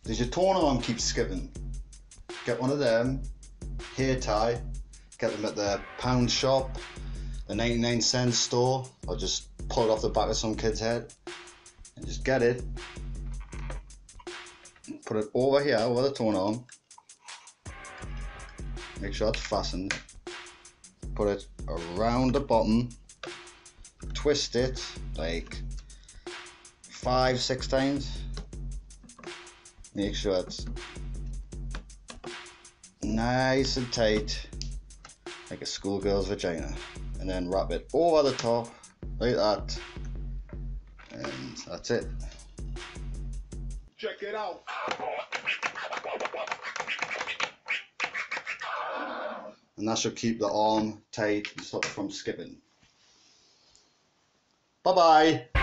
Does your torn arm keep skipping? Get one of them, hair tie, get them at the pound shop, the 99-cent store, or just pull it off the back of some kid's head and just get it, put it over here, over the torn arm, make sure it's fastened, put it around the bottom, twist it like 5-6 times, make sure it's nice and tight like a schoolgirl's vagina, and then wrap it over the top like that, and that's it. Check it out. And that should keep the arm tight and stop it from skipping. Bye bye.